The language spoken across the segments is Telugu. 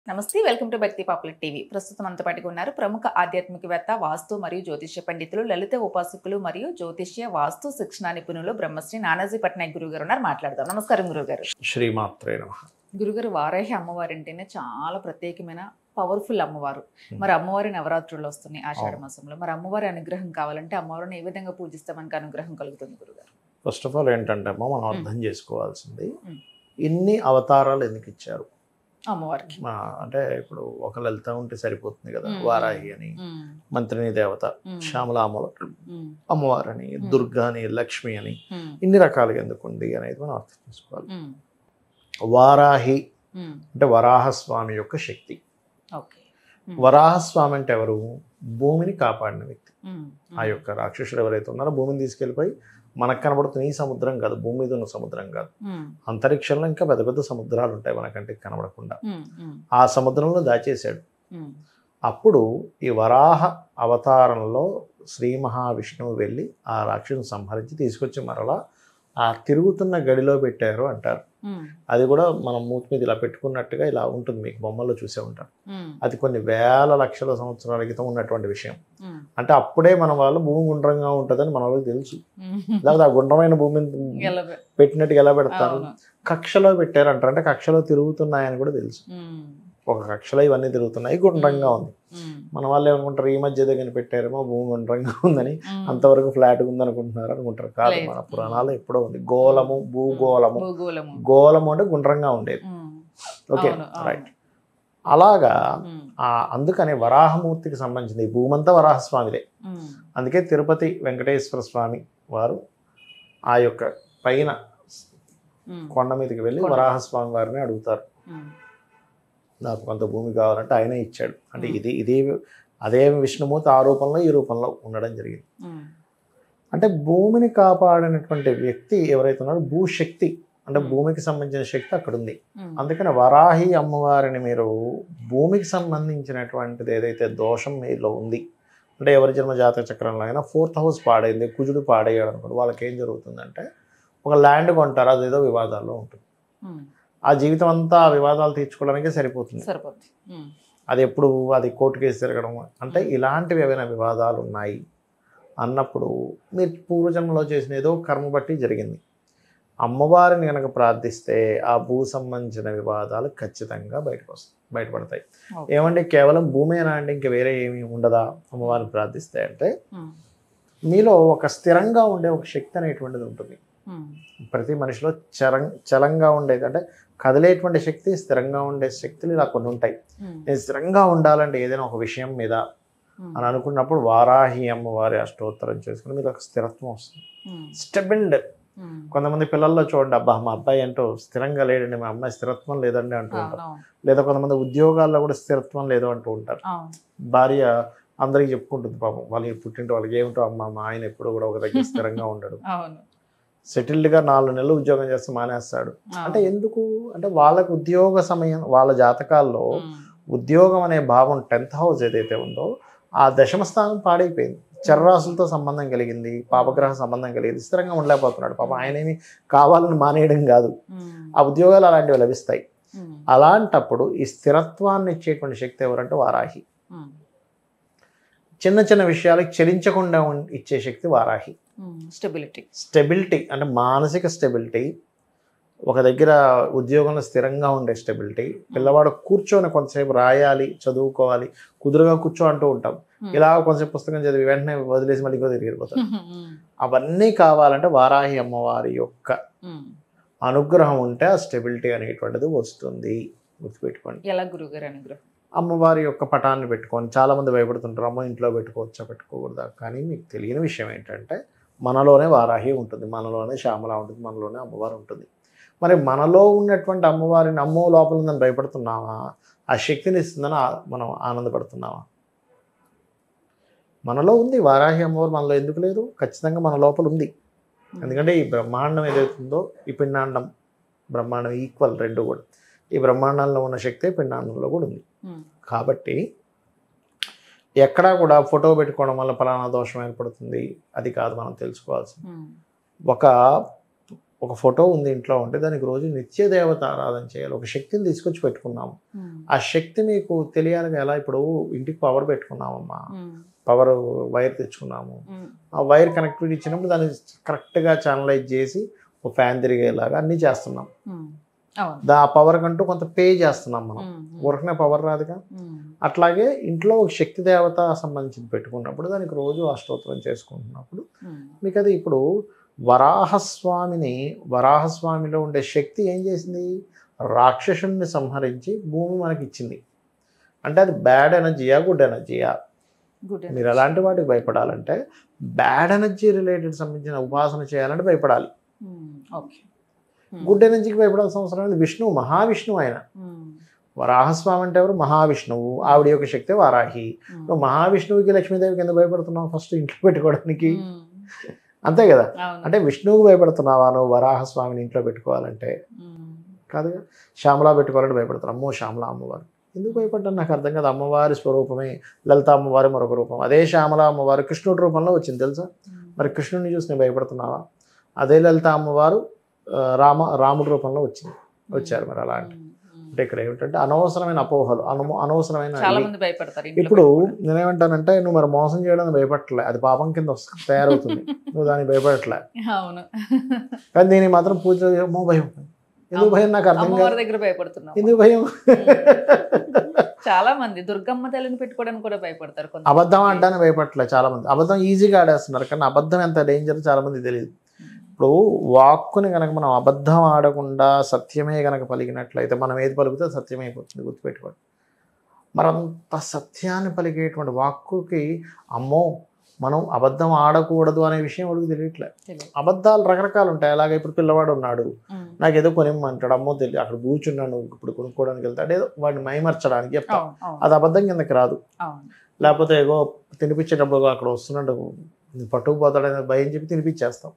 నమస్తే welcome to Bhakti popular TV. ప్రస్తుతం మనతో పాటుగా ఉన్నారు ప్రముఖ ఆధ్యాత్మికవేత్త, వాస్తు మరియు జ్యోతిష్య పండితులు, లలిత ఉపాసకులు మరియు జ్యోతిష్య వాస్తు శిక్షణ నిపుణులు బ్రహ్మశ్రీ నానాజీ పట్నాయక్ గురువు గారు ఉన్నారు. మాట్లాడదాం. నమస్కారం గురుగారు. శ్రీమాత్రే నమః. గురుగారు, వారాహి అమ్మవారి అంటేనే చాలా ప్రత్యేకమైన పవర్ఫుల్ అమ్మవారు. మరి అమ్మవారి నవరాత్రులు వస్తున్నాయి ఆషాఢ మాసంలో. మరి అమ్మవారి అనుగ్రహం కావాలంటే అమ్మవారిని ఏ విధంగా పూజిస్తే మనకు అనుగ్రహం కలుగుతుంది గురుగారు? ఫస్ట్ ఆఫ్ ఆల్ ఏంటంటే అమ్మ మనం అర్థం చేసుకోవాల్సింది ఇన్ని అవతారాలు ఎందుకు ఇచ్చారు అమ్మవారికి. అంటే ఇప్పుడు ఒక లలిత ఉంటే సరిపోతుంది కదా, వారాహి అని, మంత్రిని దేవత, శ్యామల అమ్మవారని, దుర్గా అని, లక్ష్మి అని, ఇన్ని రకాలుగా ఎందుకు ఉంది అనేది మనం అర్థం చేసుకోవాలి. వారాహి అంటే వరాహస్వామి యొక్క శక్తి. వరాహస్వామి అంటే ఎవరు? భూమిని కాపాడిన వ్యక్తి. ఆ యొక్క రాక్షసుడు ఎవరైతే ఉన్నారో భూమిని తీసుకెళ్ళిపోయి మనకు కనబడుతున్న ఈ సముద్రం కాదు, భూమి మీద ఉన్న సముద్రం కాదు, అంతరిక్షంలో ఇంకా పెద్ద పెద్ద సముద్రాలు ఉంటాయి మనకంటే కనబడకుండా, ఆ సముద్రంలో దాచేశాడు. అప్పుడు ఈ వరాహ అవతారంలో శ్రీ మహావిష్ణువు వెళ్ళి ఆ రాక్షసుని సంహరించి తీసుకొచ్చి మరలా ఆ తిరుగుతున్న గడిలో పెట్టారు అంటారు. అది కూడా మనం మూతి మీద ఇలా పెట్టుకున్నట్టుగా ఇలా ఉంటుంది, మీకు బొమ్మల్లో చూసే ఉంటారు. అది కొన్ని వేల లక్షల సంవత్సరాల క్రితం ఉన్నటువంటి విషయం. అంటే అప్పుడే మన వాళ్ళు భూమి గుండ్రంగా ఉంటుందని మన వాళ్ళకి తెలుసు. లేకపోతే ఆ గుండ్రమైన భూమిని పెట్టినట్టుగా ఎలా పెడతారు? కక్షలో పెట్టారు అంటారు. అంటే కక్షలో తిరుగుతున్నాయని కూడా తెలుసు. ఒక కక్షలో ఇవన్నీ తిరుగుతున్నాయి, గుండ్రంగా ఉంది. మన వాళ్ళు ఏమనుకుంటారు, ఈ మధ్య దగ్గర పెట్టారేమో భూమి గుండ్రంగా ఉందని, అంతవరకు ఫ్లాట్గా ఉంది అనుకుంటున్నారు అనుకుంటారు. కాదు, మన పురాణాలు ఎప్పుడో ఉంది. గోళము, భూగోళము. గోళము అంటే గుండ్రంగా ఉండేది. Okay, right. అలాగా అందుకని వరాహమూర్తికి సంబంధించింది ఈ భూమంతా వరాహస్వామిదే. అందుకే తిరుపతి వెంకటేశ్వర స్వామి వారు ఆ యొక్క పైన కొండ మీదకి వెళ్ళి వరాహస్వామి వారిని అడుగుతారు, నాకు కొంత భూమి కావాలంటే ఆయనే ఇచ్చాడు. అంటే అదే విష్ణుమూర్తి ఆ రూపంలో ఈ రూపంలో ఉండడం జరిగింది. అంటే భూమిని కాపాడినటువంటి వ్యక్తి ఎవరైతే ఉన్నారో భూశక్తి, అంటే భూమికి సంబంధించిన శక్తి అక్కడ ఉంది. అందుకని వరాహి అమ్మవారిని మీరు భూమికి సంబంధించినటువంటిది ఏదైతే దోషం మీలో ఉంది, అంటే ఎవరి జన్మ జాతక చక్రంలో అయినా 4th హౌస్ పాడైంది, కుజుడు పాడయ్యాడు అనుకోండి, వాళ్ళకి ఏం జరుగుతుందంటే ఒక ల్యాండ్ కొంటారు, అదేదో వివాదాల్లో ఉంటుంది. ఆ జీవితం అంతా ఆ వివాదాలు తీర్చుకోవడానికే సరిపోతుంది. అది ఎప్పుడు అది కోర్టు కేసు తిరగడం, అంటే ఇలాంటివి ఏవైనా వివాదాలు ఉన్నాయి అన్నప్పుడు మీరు పూర్వజన్మలో చేసిన ఏదో కర్మ బట్టి జరిగింది. అమ్మవారిని కనుక ప్రార్థిస్తే ఆ భూ సంబంధించిన వివాదాలు ఖచ్చితంగా బయటపడతాయి. ఏమంటే కేవలం భూమేనా అంటే ఇంకా వేరే ఏమీ ఉండదా అమ్మవారిని ప్రార్థిస్తే అంటే, మీలో ఒక స్థిరంగా ఉండే ఒక శక్తి అనేటువంటిది ఉంటుంది. ప్రతి మనిషిలో చలంగా ఉండేది, అంటే కదిలేటువంటి శక్తి, స్థిరంగా ఉండే శక్తులు ఇలా కొన్ని ఉంటాయి. నేను స్థిరంగా ఉండాలంటే ఏదైనా ఒక విషయం మీద అని అనుకున్నప్పుడు వారాహి అమ్మవారి అష్టోత్తరం చేసుకుని మీకు ఒక స్థిరత్వం వస్తుంది, స్టెబిల్డ్. కొంతమంది పిల్లల్లో చూడండి, అబ్బా మా అబ్బాయి అంటూ స్థిరంగా లేడండి, మా అమ్మాయి స్థిరత్వం లేదండి అంటూ ఉంటారు. లేదా కొంతమంది ఉద్యోగాల్లో కూడా స్థిరత్వం లేదు అంటూ ఉంటారు. భార్య అందరికి చెప్పుకుంటుంది, పాపం వాళ్ళకి పుట్టింటి వాళ్ళకి ఏమిటో అమ్మ మా ఆయన ఎప్పుడు కూడా ఒక దగ్గర స్థిరంగా ఉండడు, సెటిల్డ్గా 4 నెలలు ఉద్యోగం చేస్తే మానేస్తాడు. అంటే ఎందుకు అంటే వాళ్ళకు ఉద్యోగ సమయం, వాళ్ళ జాతకాల్లో ఉద్యోగం అనే భావం 10th హౌస్ ఏదైతే ఉందో ఆ దశమ స్థానం పాడైపోయింది, చర్రాసులతో సంబంధం కలిగింది, పాపగ్రహ సంబంధం కలిగింది, స్థిరంగా ఉండలేకపోతున్నాడు. పాపం ఆయన ఏమి కావాలని మానేయడం కాదు, ఆ ఉద్యోగాలు అలాంటివి లభిస్తాయి. అలాంటప్పుడు ఈ స్థిరత్వాన్ని ఇచ్చేటువంటి శక్తి ఎవరంటే వారాహి. చిన్న చిన్న విషయాలకు చలించకుండా ఇచ్చే శక్తి వారాహి. స్టెబిలిటీ అంటే మానసిక స్టెబిలిటీ, ఒక దగ్గర ఉద్యోగంలో స్థిరంగా ఉండే స్టెబిలిటీ. పిల్లవాడు కూర్చొని కొంతసేపు రాయాలి, చదువుకోవాలి, కుదురుగా కూర్చో అంటూ ఉంటాం, ఇలా కొంతసేపు పుస్తకం చదివి వెంటనే వదిలేసి మళ్ళీ ఇంకో తిరిగిపోతాం. అవన్నీ కావాలంటే వారాహి అమ్మవారి యొక్క అనుగ్రహం ఉంటే ఆ స్టెబిలిటీ అనేటువంటిది వస్తుంది. గుర్తుపెట్టుకోండి. ఎలా గురుగారు అనుగ్రహం? అమ్మవారి యొక్క పటాన్ని పెట్టుకొని, చాలామంది భయపడుతుంటారు, అమ్మ ఇంట్లో పెట్టుకోవచ్చా పెట్టుకోకూడదా. కానీ మీకు తెలియని విషయం ఏంటంటే మనలోనే వారాహి ఉంటుంది, మనలోనే శ్యామల ఉంటుంది, మనలోనే అమ్మవారు ఉంటుంది. మరి మనలో ఉన్నటువంటి అమ్మవారిని అమ్మో లోపల ఉందని భయపడుతున్నామా? ఆ శక్తిని ఇస్తుందని మనం ఆనందపడుతున్నామా? మనలో ఉంది వారాహి అమ్మవారు, మనలో ఎందుకు లేదు? ఖచ్చితంగా మన లోపల ఉంది. ఎందుకంటే ఈ బ్రహ్మాండం ఏదైతుందో, ఈ పిండాండం బ్రహ్మాండం ఈక్వల్, రెండు కూడా. ఈ బ్రహ్మాండంలో ఉన్న శక్తి పిండాండంలో కూడా ఉంది. కాబట్టి ఎక్కడా కూడా ఫోటో పెట్టుకోవడం వల్ల ఫలానా దోషం ఏర్పడుతుంది అది కాదు మనం తెలుసుకోవాల్సింది. ఒక ఒక ఫోటో ఉంది ఇంట్లో ఉంటే దానికి రోజు నిత్య దేవత ఆరాధన చేయాలి. ఒక శక్తిని తీసుకొచ్చి పెట్టుకున్నాము. ఆ శక్తి మీకు తెలియాలిగా. ఎలా ఇప్పుడు ఇంటికి పవర్ పెట్టుకున్నామమ్మా, పవర్ వైర్ తెచ్చుకున్నాము, ఆ వైర్ కనెక్టివిటీ ఇచ్చినప్పుడు దాన్ని కరెక్ట్గా ఛానలైజ్ చేసి ఒక ఫ్యాన్ తిరిగేలాగా అన్నీ చేస్తున్నాం. ఆ పవర్ కంటూ కొంత పే చేస్తున్నాం మనం, ఊరకనే పవర్ రాదుగా. అట్లాగే ఇంట్లో ఒక శక్తి దేవత సంబంధించి పెట్టుకున్నప్పుడు దానికి రోజు అష్టోత్తరం చేసుకుంటున్నప్పుడు మీకు అది ఇప్పుడు వరాహస్వామిలో ఉండే శక్తి ఏం చేసింది, రాక్షసుని సంహరించి భూమి మనకి ఇచ్చింది. అంటే అది బ్యాడ్ ఎనర్జీయా గుడ్ ఎనర్జీయా? మీరు ఎలాంటి వాటికి భయపడాలంటే బ్యాడ్ ఎనర్జీ రిలేటెడ్ సంబంధించిన ఉపాసన చేయాలంటే భయపడాలి. గుడ్ ఎనర్జీకి భయపడాల్సిన అవసరం లేదు. విష్ణువు మహావిష్ణువు ఆయన. వరాహస్వామి అంటే ఎవరు? మహావిష్ణువు. ఆవిడ యొక్క శక్తి వారాహి. నువ్వు మహావిష్ణువుకి లక్ష్మీదేవికి ఎందుకు భయపడుతున్నావు? ఫస్ట్ ఇంట్లో పెట్టుకోవడానికి, అంతే కదా. అంటే విష్ణువుకి భయపడుతున్నావా నువ్వు వరాహస్వామిని ఇంట్లో పెట్టుకోవాలంటే? కాదుగా. శ్యామలా పెట్టుకోవాలంటే భయపడుతున్నావు. అమ్మో శ్యామలా అమ్మవారు ఎందుకు భయపడ్డాను నాకు అర్థం కాదు. అమ్మవారి స్వరూపమే లలిత అమ్మవారి మరొక రూపం. అదే శ్యామలా అమ్మవారు కృష్ణుడి రూపంలో వచ్చింది తెలుసా? మరి కృష్ణుడిని చూసి నేను భయపడుతున్నావా? అదే లలిత అమ్మవారు రాముడి రూపంలో వచ్చారు. మరి అలాంటి అంటే ఇక్కడ ఏమిటంటే అనవసరమైన అపోహలు, అనవసరమైన. ఇప్పుడు నేనేమంటానంటే నువ్వు మరి మోసం చేయడానికి భయపడట్లే, అది పాపం కింద తయారవుతుంది. నువ్వు దానికి భయపడట్లే. కానీ దీనికి మాత్రం పూజ భయం. ఎందుకు భయం నాకు అర్థం కాదు. ఎందుకు భయం? చాలా మంది దుర్గమ్మ తల్లిని పెట్టుకోవడానికి కూడా భయపడతారు. అబద్ధం ఆడడానికి భయపడట్లే చాలా మంది. అబద్ధం ఈజీగా ఆడేస్తున్నారు, కానీ అబద్ధం ఎంత డేంజర్ చాలా మంది తెలియదు. ఇప్పుడు వాక్కుని కనుక మనం అబద్ధం ఆడకుండా సత్యమే కనుక పలికినట్లయితే మనం ఏది పలికితే సత్యమైపోతుంది, గుర్తుపెట్టుకోండి. మరంత సత్యాన్ని పలికేటువంటి వాక్కుకి అమ్మో మనం అబద్ధం ఆడకూడదు అనే విషయం వాడికి తెలియట్లే. అబద్ధాలు రకరకాలు ఉంటాయి. అలాగే ఇప్పుడు పిల్లవాడు ఉన్నాడు, నాకు ఏదో కొనిమ్మంటాడు, అమ్మో తెలియదు, అక్కడ కూర్చున్నాను ఇప్పుడు కొనుక్కోవడానికి వెళ్తాడు, ఏదో వాడిని మైమర్చడానికి చెప్తాం, అది అబద్ధం కిందకి రాదు. లేకపోతే ఏదో తినిపించేటప్పుడు అక్కడ వస్తున్నాడు పట్టుకుపోతాడనే భయం చెప్పి తినిపించేస్తాం.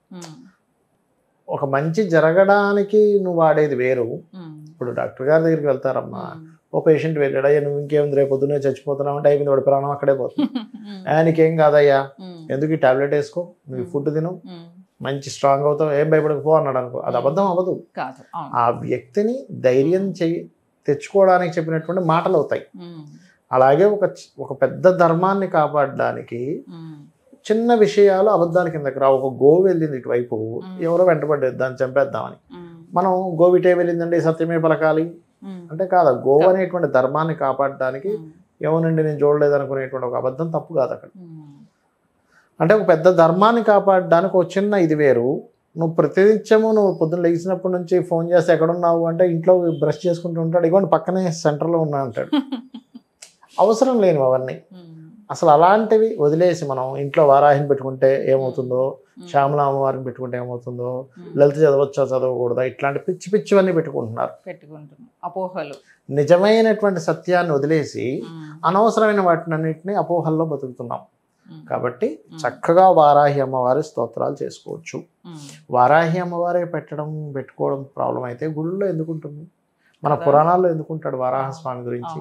ఒక మంచి జరగడానికి నువ్వు వాడేది వేరు. ఇప్పుడు డాక్టర్ గారి దగ్గరికి వెళ్తారమ్మా, ఓ పేషెంట్ వెళ్ళాడు, అయ్యా నువ్వు ఇంకేముంది రేపు పొద్దున్నే చచ్చిపోతున్నావు అంటే అయిపోయింది, వాడి ప్రాణం అక్కడే పోతుంది. నీకేం కాదయ్యా, ఎందుకు ఈ టాబ్లెట్ వేసుకో, నువ్వు ఫుడ్ తిను, మంచి స్ట్రాంగ్ అవుతావు, ఏం భయపడకపో అన్నాడు అనుకో, అది అబద్ధం అవ్వదు. ఆ వ్యక్తిని ధైర్యం తెచ్చుకోవడానికి చెప్పినటువంటి మాటలు అవుతాయి. అలాగే ఒక పెద్ద ధర్మాన్ని కాపాడడానికి చిన్న విషయాలు అబద్ధాల కిందకి రా. ఒక గోవు వెళ్ళింది ఇటువైపు, ఎవరో వెంటబడ్డేది దాన్ని చంపేద్దామని. మనం గోవిటే వెళ్ళిందండి సత్యమే పలకాలి అంటే కాదు. గోవు అనేటువంటి ధర్మాన్ని కాపాడడానికి ఏమోనండి నేను చూడలేదు అనుకునేటువంటి ఒక అబద్ధం తప్పు కాదు అక్కడ. అంటే ఒక పెద్ద ధర్మాన్ని కాపాడడానికి ఒక చిన్న ఇది వేరు. నువ్వు ప్రతినిత్యము నువ్వు పొద్దున్న లేచినప్పటి నుంచి ఫోన్ చేస్తే ఎక్కడున్నావు అంటే ఇంట్లో బ్రష్ చేసుకుంటూ ఉంటాడు, ఇవ్వండి పక్కనే సెంటర్లో ఉన్నా అంటాడు. అవసరం లేని అవన్నీ అసలు. అలాంటివి వదిలేసి మనం ఇంట్లో వారాహిని పెట్టుకుంటే ఏమవుతుందో, శ్యామలా అమ్మవారిని పెట్టుకుంటే ఏమవుతుందో, లలిత చదవచ్చా చదవకూడదా, ఇట్లాంటి పిచ్చి పిచ్చివన్నీ పెట్టుకుంటున్నారు. అపోహలు. నిజమైనటువంటి సత్యాన్ని వదిలేసి అనవసరమైన వాటినన్నింటినీ అపోహల్లో బతుకుతున్నాం. కాబట్టి చక్కగా వారాహి అమ్మవారి స్తోత్రాలు చేసుకోవచ్చు. వారాహి అమ్మవారే పెట్టుకోవడం ప్రాబ్లం అయితే గుళ్ళో ఎందుకుంటుంది? మన పురాణాల్లో ఎందుకుంటాడు వారాహస్వామి గురించి?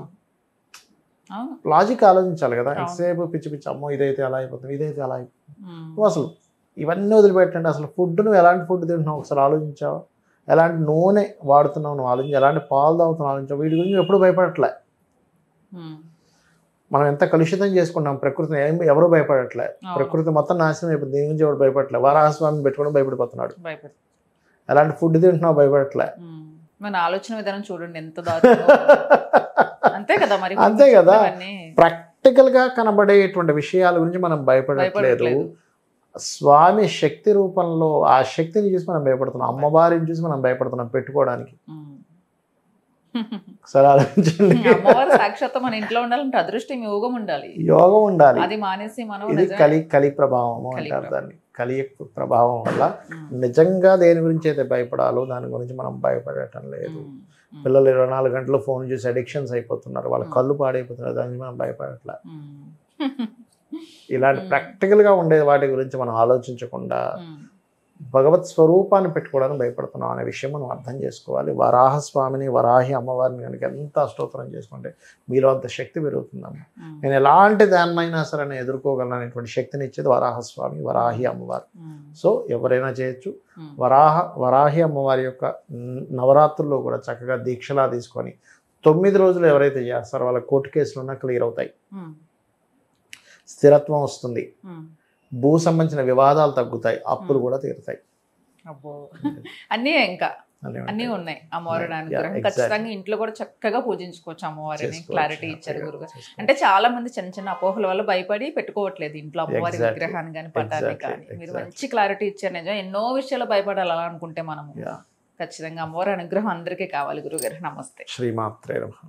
లాజిక్ ఆలోచించాలి కదా. ఎంతసేపు పిచ్చి పిచ్చి అమ్మో ఇదైతే అలా అయిపోతుంది, ఇదైతే అలా అయిపోతుంది. నువ్వు అసలు ఇవన్నీ వదిలిపెట్టండి. అసలు ఫుడ్ నువ్వు ఎలాంటి ఫుడ్ తింటున్నావు ఒకసారి ఆలోచించావు, ఎలాంటి నూనె వాడుతున్నావు నువ్వు ఆలోచించి, ఎలాంటి పాలు తాగుతున్నావు ఆలోచించావు. వీటి గురించి ఎప్పుడు భయపడట్లే. మనం ఎంత కలుషితం చేసుకుంటాం ప్రకృతిని, ఎవరు భయపడట్లే. ప్రకృతి మొత్తం నాశనం అయిపోతుంది, దీని గురించి ఎవరు భయపడట్లే. వారాహస్వామిని పెట్టుకోవడం భయపడిపోతున్నాడు. ఎలాంటి ఫుడ్ తింటున్నావు భయపడట్లే. మన ఆలోచన విధానం చూడండి ఎంత అంతే కదా. మరి అంతే కదా. ప్రాక్టికల్ గా కనబడేటువంటి విషయాల గురించి మనం భయపడట్లేదు. స్వామి శక్తి రూపంలో ఆ శక్తిని చూసి మనం భయపడుతున్నాం, అమ్మవారిని చూసి మనం భయపడుతున్నాం పెట్టుకోవడానికి. సరే ఆలోచించండి. అమ్మవారి సాక్షాత్ మన ఇంట్లో ఉండాలంటే అదృష్టం యోగం ఉండాలి, యోగం ఉండాలి. అది మానేసి మనం ఇది కలి ప్రభావము అంటారు దాన్ని. కలి ప్రభావం వల్ల నిజంగా దేని గురించి అయితే భయపడాలో దాని గురించి మనం భయపడటం లేదు. పిల్లలు 24 గంటలు ఫోన్ చూసి అడిక్షన్స్ అయిపోతున్నారు, వాళ్ళ కళ్ళు పాడైపోతున్నారు, దానికి మనం భయపడట్లే. ఇలాంటి ప్రాక్టికల్గా ఉండే వాటి గురించి మనం ఆలోచించకుండా భగవత్ స్వరూపాన్ని పెట్టుకోవడానికి భయపడుతున్నాం అనే విషయం మనం అర్థం చేసుకోవాలి. వరాహస్వామిని, వరాహి అమ్మవారిని కనుక ఎంత అష్టోత్తరం చేసుకుంటే మీలో అంత శక్తి పెరుగుతుందమ్మా. నేను ఎలాంటి దాన్నైనా సరే నేను ఎదుర్కోగలను అనేటువంటి శక్తిని ఇచ్చేది వరాహస్వామి, వరాహి అమ్మవారు. సో ఎవరైనా చేయొచ్చు. వరాహి అమ్మవారి యొక్క నవరాత్రుల్లో కూడా చక్కగా దీక్షలా తీసుకొని 9 రోజులు ఎవరైతే చేస్తారో వాళ్ళ కోర్టు కేసులు ఉన్నా క్లియర్ అవుతాయి, స్థిరత్వం వస్తుంది, భూ సంబంధించిన వివాదాలు తగ్గుతాయి, అప్పులు కూడా తీరుతాయి. అబ్బో అన్నీ ఇంకా అన్నీ ఉన్నాయి. అమ్మవారి అనుగ్రహం ఖచ్చితంగా ఇంట్లో కూడా చక్కగా పూజించుకోవచ్చు అమ్మవారిని. క్లారిటీ ఇచ్చారు గురుగారు. అంటే చాలా మంది చిన్న చిన్న అపోహల వల్ల భయపడి పెట్టుకోవట్లేదు ఇంట్లో అమ్మవారి విగ్రహాన్ని కానీ పటాన్ని కానీ. మీరు మంచి క్లారిటీ ఇచ్చారు. నిజం ఎన్నో విషయాలు భయపడాలి అలా అనుకుంటే మనము. ఖచ్చితంగా అమ్మవారి అనుగ్రహం అందరికీ కావాలి గురుగారు. నమస్తే. శ్రీమాత్రే నమః.